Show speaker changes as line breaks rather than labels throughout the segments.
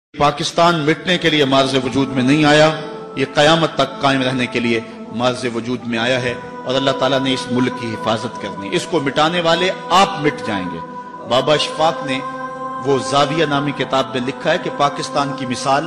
पाकिस्तान मिटने के लिए मार्ज़ वजूद में नहीं आया, ये क़यामत तक कायम रहने के लिए मार्ज़ वजूद में आया है और अल्लाह ताला ने इस मुल्क की हिफाजत करनी। इसको मिटाने वाले आप मिट जाएंगे। बाबा इशफाक ने वो ज़ाविया नामी किताब में लिखा है कि पाकिस्तान की मिसाल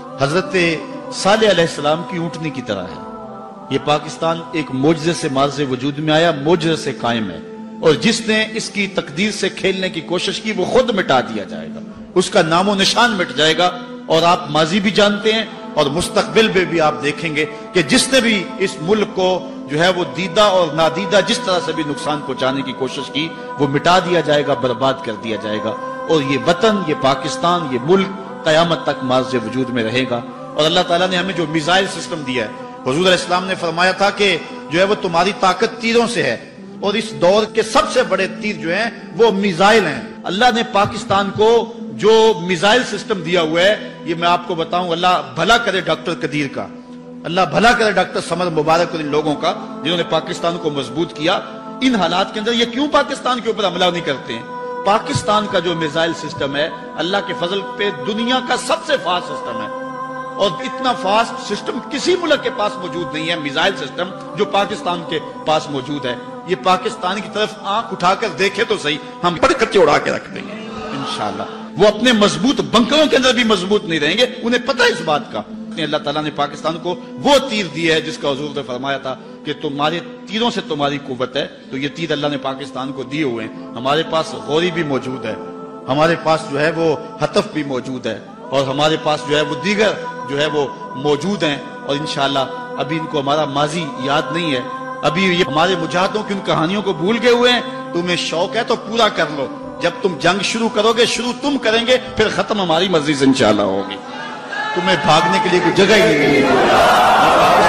हजरत सालेह अलैहिस्सलाम की ऊँटनी की तरह है। ये पाकिस्तान एक मोजज़े से मार्ज़ वजूद में आया, मोजज़े से कायम है, और जिसने इसकी तकदीर से खेलने की कोशिश की वो खुद मिटा दिया जाएगा, उसका नामो निशान मिट जाएगा। और आप माजी भी जानते हैं और मुस्तकबिल में भी आप देखेंगे कि जिसने भी इस मुल्क को जो है वो दीदा और नादीदा जिस तरह से भी नुकसान पहुंचाने की कोशिश की वो मिटा दिया जाएगा, बर्बाद कर दिया जाएगा। और ये वतन, ये पाकिस्तान, ये मुल्क क़यामत तक मार्ज़ वजूद में रहेगा। और अल्लाह ताला ने हमें जो मिसाइल सिस्टम दिया है, हुज़ूर इस्लाम ने फरमाया था कि जो है वो तुम्हारी ताकत तीरों से है, और इस दौर के सबसे बड़े तीर जो हैं वो मिसाइल हैं। अल्लाह ने पाकिस्तान को जो मिसाइल सिस्टम दिया हुआ है, ये मैं आपको बताऊं, अल्लाह भला करे डॉक्टर कदीर का, अल्लाह भला करे डॉक्टर समर मुबारक और इन लोगों का जिन्होंने पाकिस्तान को मजबूत किया। इन हालात के अंदर ये क्यों पाकिस्तान के ऊपर हमला नहीं करते हैं? पाकिस्तान का जो मिसाइल सिस्टम है अल्लाह के फजल पे दुनिया का सबसे फास्ट सिस्टम है, और इतना फास्ट सिस्टम किसी मुल्क के पास मौजूद नहीं है, मिसाइल सिस्टम जो पाकिस्तान के पास मौजूद है। ये पाकिस्तान की तरफ आंख उठाकर देखे तो सही, हम बड़े कच्चे उड़ा के रख देंगे इंशाअल्लाह। वो अपने मजबूत बंकरों के अंदर भी मजबूत नहीं रहेंगे, उन्हें पता है इस बात का। अल्लाह ताला ने पाकिस्तान को वो तीर दिए है जिसका हुजूर ने फरमाया था कि तुम्हारे तीरों से तुम्हारी कुव्वत है। तो ये तीर अल्लाह ने पाकिस्तान को दिए हुए हैं। हमारे पास गौरी भी मौजूद है, हमारे पास जो है वो हतफ भी मौजूद है, और हमारे पास जो है वो दीगर जो है वो मौजूद हैं। और इंशाअल्लाह अभी इनको हमारा माजी याद नहीं है, अभी ये हमारे मुजाहिदों की उन कहानियों को भूल गए हुए हैं। तुम्हें शौक है तो पूरा कर लो, जब तुम जंग शुरू करोगे, शुरू तुम करेंगे, फिर खत्म हमारी मर्जी से इंशाअल्लाह होगी। तुम्हें भागने के लिए कोई जगह ही नहीं मिलेगी।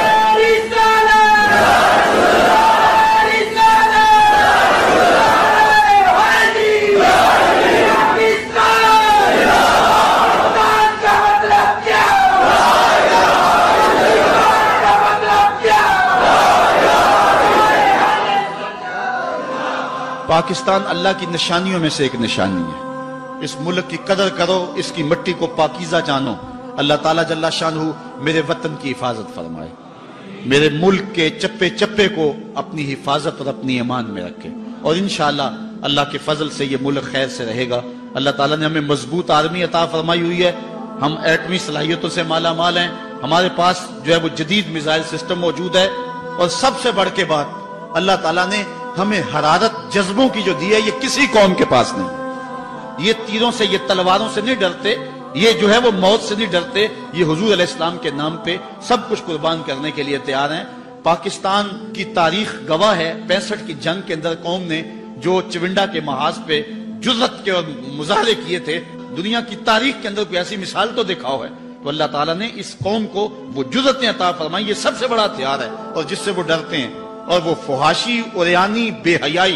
पाकिस्तान अल्लाह की निशानियों में से एक निशानी है। इस मुल्क की कदर करो, इसकी मिट्टी को पाकीज़ा जानो। अल्लाह ताला जल्ला शानहू मेरे वतन की हिफाजत फरमाए, मेरे मुल्क के चप्पे चप्पे को अपनी हिफाजत और अपनी ईमान में रखे, और इंशाअल्लाह अल्लाह के फजल से ये मुल्क खैर से रहेगा। अल्लाह ताला ने हमें मजबूत आर्मी अता फरमाई हुई है, हम एटमी सलाहियतों से माला माल हैं, हमारे पास जो है वो जदीद मिसाइल सिस्टम मौजूद है, और सबसे बढ़ के बात अल्लाह ताला ने हमें हरारत जज्बों की जो दी है, ये किसी कौम के पास नहीं। ये तीरों से, ये तलवारों से नहीं डरते, ये जो है वो मौत से नहीं डरते, ये हुजूर अलैहिस्सलाम के नाम पे सब कुछ कुर्बान करने के लिए तैयार हैं। पाकिस्तान की तारीख गवाह है, 65 की जंग के अंदर कौम ने जो चिविंडा के महाज पे जुर्रत के और मुजाहरे किए थे, दुनिया की तारीख के अंदर कोई ऐसी मिसाल तो दिखाओ है। तो अल्लाह ताला ने इस कौम को वो जुर्रतें अता फरमाई, ये सबसे बड़ा हथियार है, और जिससे वो डरते हैं। और वो फुहाशी, उरियानी, बेहयाई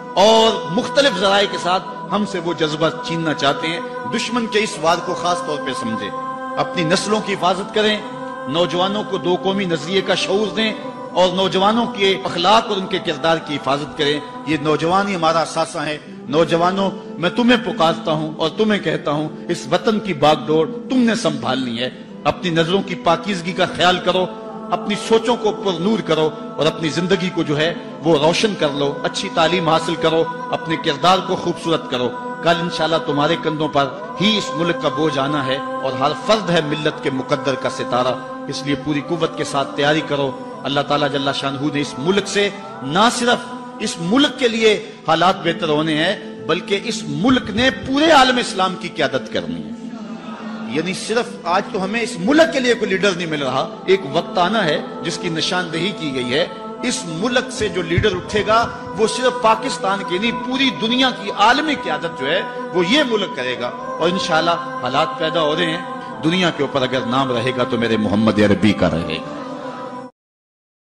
और मुख्तलिफ जराए के साथ हमसे वो जज्बा छीनना चाहते हैं। दुश्मन के इस वार को खास तौर पे समझे, अपनी नस्लों की हिफाजत करें, नौजवानों को दो कौमी नजरिए का शऊर दें, और नौजवानों के अखलाक और उनके किरदार की हिफाजत करें। ये नौजवान ही हमारा असासा है। नौजवानों, मैं तुम्हें पुकारता हूँ और तुम्हें कहता हूँ, इस वतन की बागडोर तुमने संभालनी है। अपनी नजरों की पाकीज़गी का ख्याल करो, अपनी सोचों को पुरनूर करो, और अपनी जिंदगी को जो है वो रोशन कर लो। अच्छी तालीम हासिल करो, अपने किरदार को खूबसूरत करो। कल इंशाल्लाह तुम्हारे कंधों पर ही इस मुल्क का बोझ आना है, और हर फर्द है मिल्लत के मुकद्दर का सितारा। इसलिए पूरी कुव्वत के साथ तैयारी करो। अल्लाह ताला जल्ला शानहू ने इस मुल्क से ना सिर्फ इस मुल्क के लिए हालात बेहतर होने हैं, बल्कि इस मुल्क ने पूरे आलम इस्लाम की क़यादत करनी है। यानी सिर्फ आज तो हमें इस मुल्क के लिए कोई लीडर नहीं मिल रहा, एक वक्त आना है जिसकी निशानदेही की गई है। इस मुल्क से जो लीडर उठेगा वो सिर्फ पाकिस्तान की नहीं, पूरी दुनिया की आलमी क़यादत जो है वो ये मुल्क करेगा। और इंशाअल्लाह हालात पैदा हो रहे हैं, दुनिया के ऊपर अगर नाम रहेगा तो मेरे मोहम्मद अरबी का रहेगा।